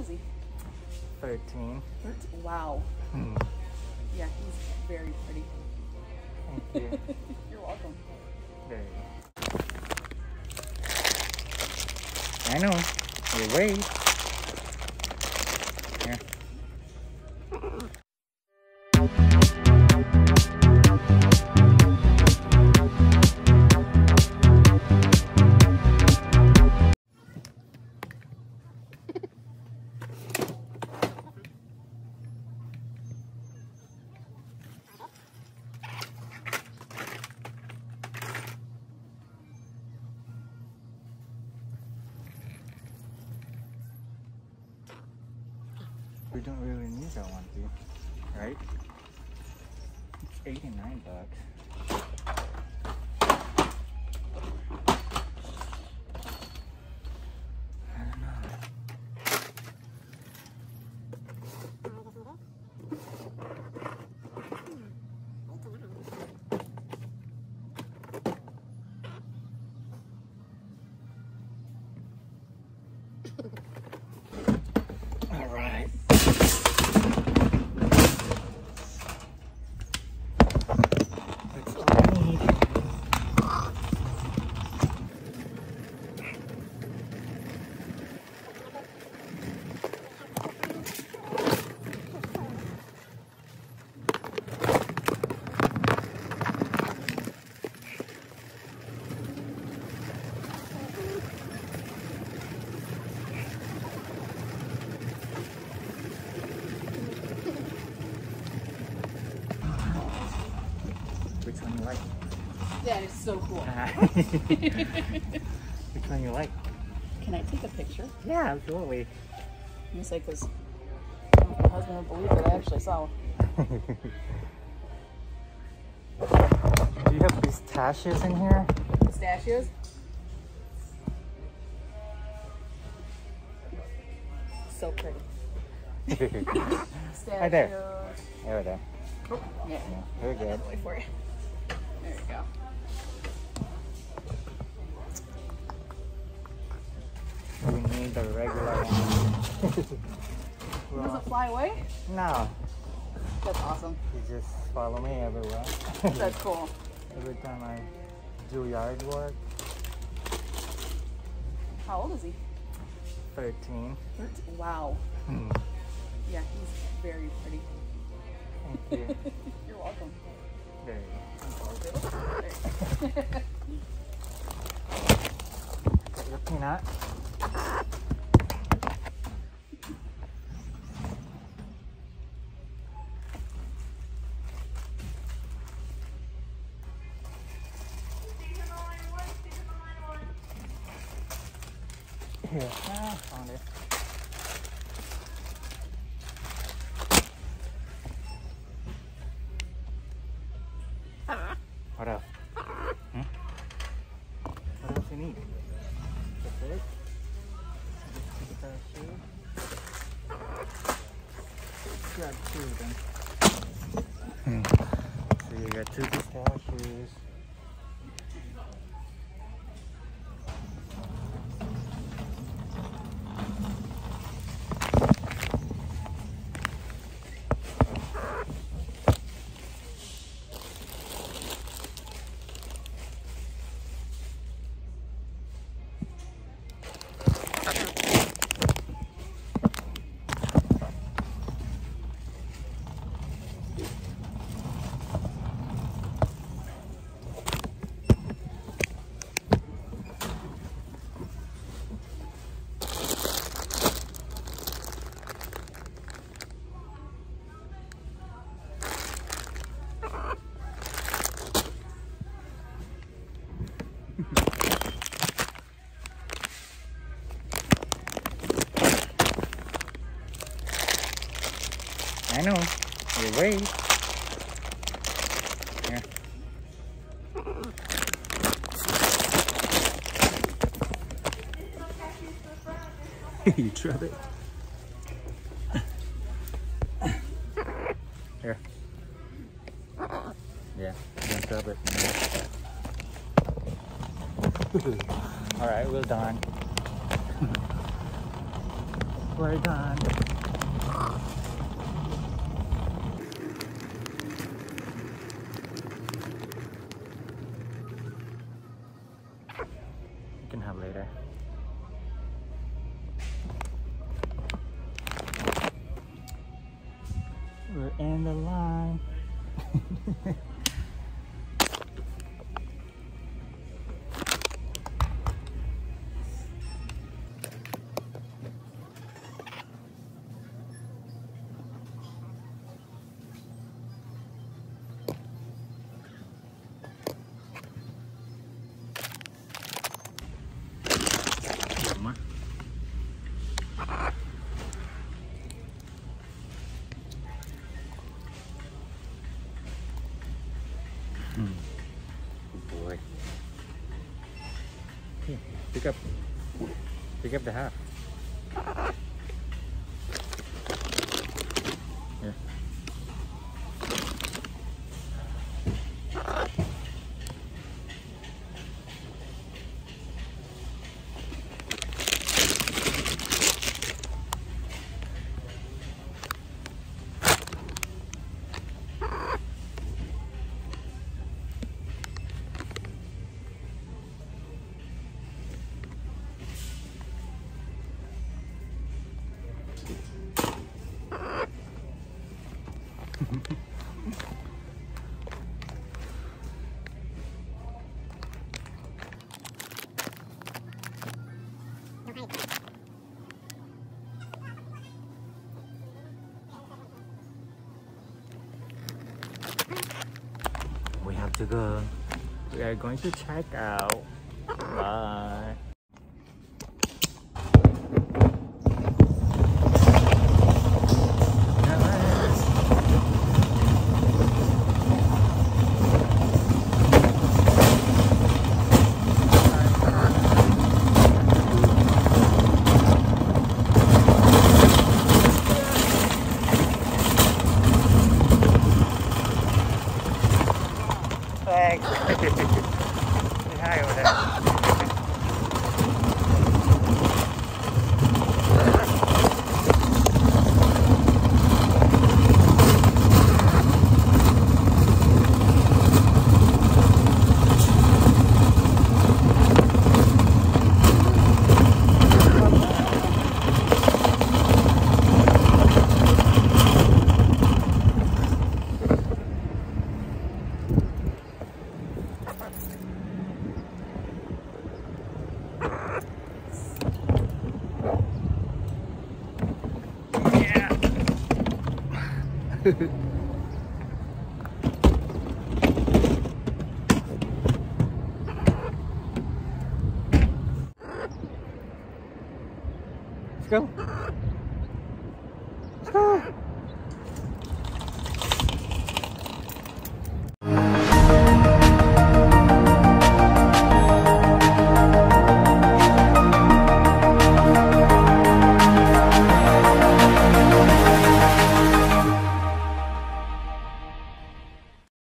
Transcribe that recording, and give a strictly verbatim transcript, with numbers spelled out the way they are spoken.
is he? thirteen. thirteen? Wow. Hmm. Yeah, he's very pretty. Thank you. You're welcome. There you go. I know. You wait. Here. We don't really need that one, dude. Right? It's eighty-nine bucks. I don't know. All right. That's all I need. Which one you like? That is so cool. Which one you like? Can I take a picture? Yeah, absolutely. Let me say, because my husband would believe that I actually saw one. Do you have pistachios in here? Pistachios? So pretty. Pistachios. Right there. There we go. Oh, yeah. Yeah, very good. Wait for you. There you go. We need the regular one. Does it fly away? No, That's awesome. you just follow me everywhere. That's cool. Every time I do yard work. How old is he? thirteen. thirteen. Wow. Hmm. Yeah, he's very pretty. Thank you. You're welcome. There you There you go. go. Your peanut. Here, ah, found it. What else? Hmm? What else you need? That's it? Pistachio? Grab two then. So you got two pistachios. I know. You wait. Here. You drop it. Here. Yeah, don't drop it. All right, we're done. We're done. You can have later. We're in the line. Hmm. Good boy. Here, pick up. Pick up the half. Here. We have to go. We are going to check out. Bye. Thanks. Say hi over there. Let's go.